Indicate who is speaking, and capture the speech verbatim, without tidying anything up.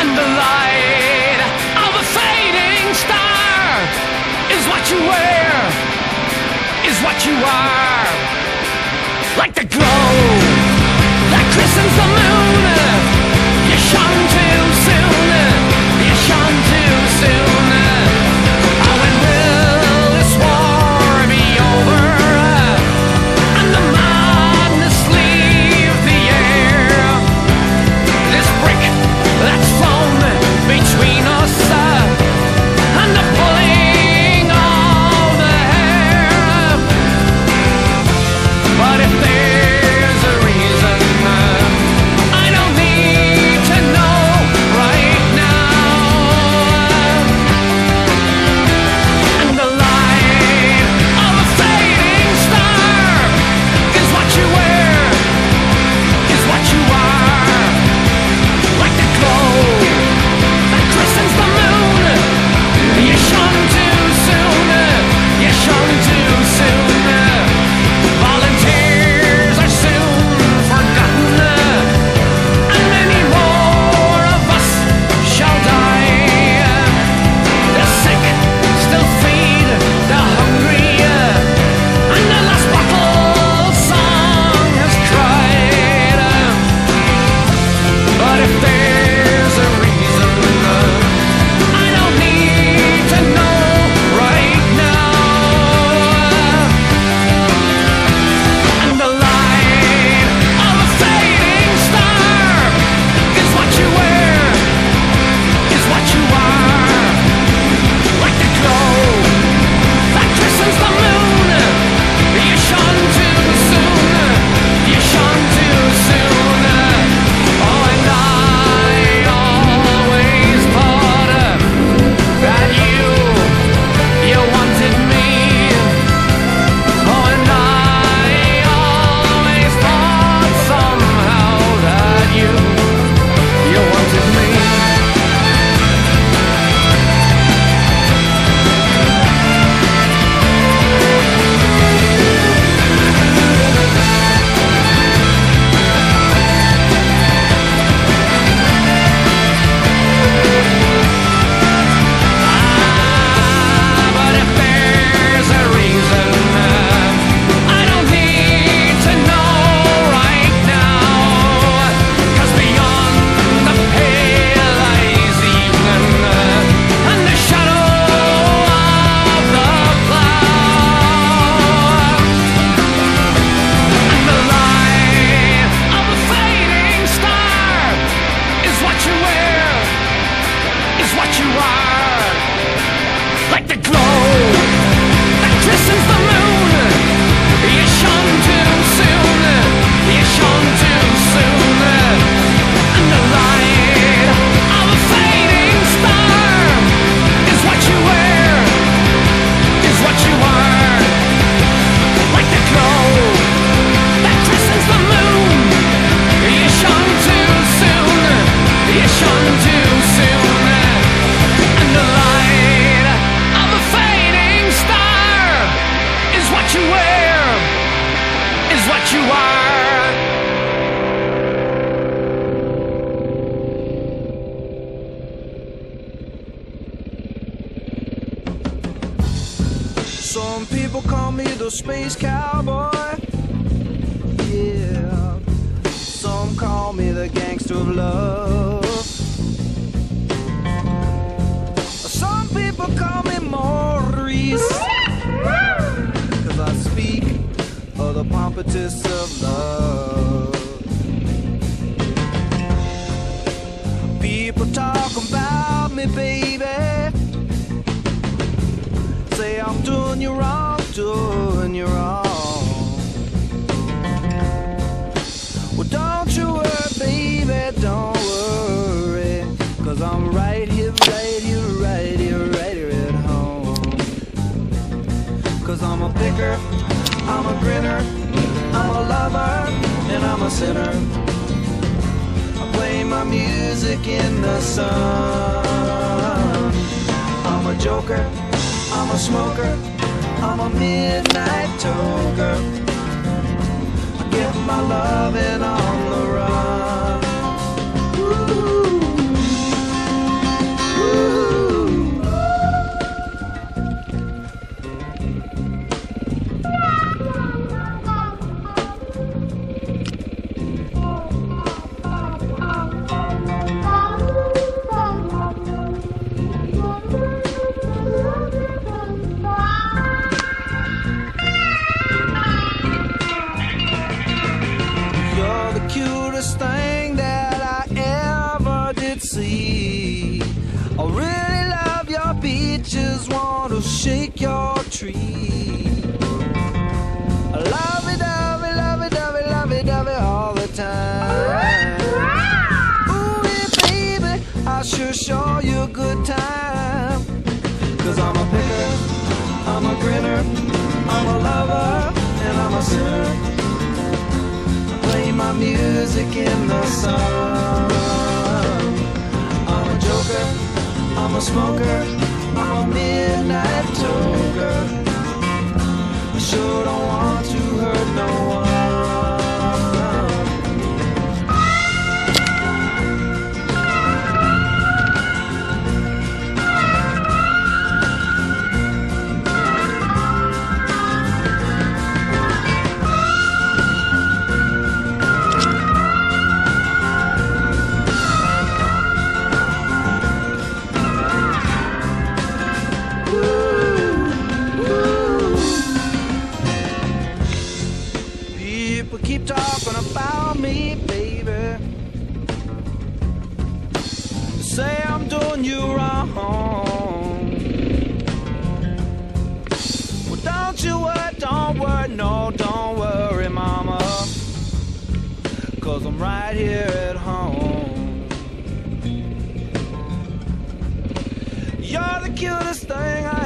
Speaker 1: And the light of a fading star is what you wear, is what you are. Like the glow that christens the moon. You shone too soon, you shone too soon. Oh, when will this war be over and the madness leave the air? This brick that's flown between us and the pulling of the hair. But if there's a reason, I don't need to know right now. And the light of a fading star is what you wear, is what you are. Like the glow that christens the moon. You shone too soon, you shone too soon. Volunteers are soon forgotten, and many more of us shall die. The sick still feed the hungry, and the last bottle song has cried. But if there's a reason, I don't need to know right now. And the light of a fading star is what you wear, is what you are. Like the glow that christens the moon. You shone too soon, you shone too soon. Oh, and I always thought that you, you wanted me. Oh, and I always thought somehow that you, you wanted me. But if there's a reason, I don't need to know right now. 'Cause beyond the pale hazy evening and the shadow of the cloud, and the light of a fading star is what you wear, is what you are. Like the glow that christens the moon. You shone too soon, you shone too soon. And the light of a fading star is what you wear, is what you are. Like the glow that christens the moon. You shone too soon, you shone too soon. And the light of a fading star is what you wear, is what you are.
Speaker 2: Some people call me the space cowboy. Yeah. Some call me the gangster of love. Some people call me Maurice, 'cause I speak of the pompatus of love. People talk about me, baby, say I'm doing you wrong, doing you wrong. Well, don't you worry, baby, don't worry, 'cause I'm right here, right here, right here, right here at home. 'Cause I'm a picker, I'm a grinner, I'm a lover, and I'm a sinner. I play my music in the sun. I'm a joker, I'm a smoker, I'm a midnight toker. I get my loving on the run. Ooh. You're the cutest thing that I ever did see. I really love your beaches, want to shake your tree. Lovey dovey, lovey dovey, lovey dovey all the time. Ooh, yeah, baby, I sure show you a good time. Cause I'm a picker, I'm a grinner, I'm a lover, and I'm a sinner. I play my music in the sun. I'm a joker, I'm a smoker, I'm a midnight toker. I sure don't want to hurt no one. People keep talking about me, baby. Say I'm doing you wrong. Well, don't you worry, don't worry, no, don't worry, mama. Cause I'm right here at home. You're the cutest thing I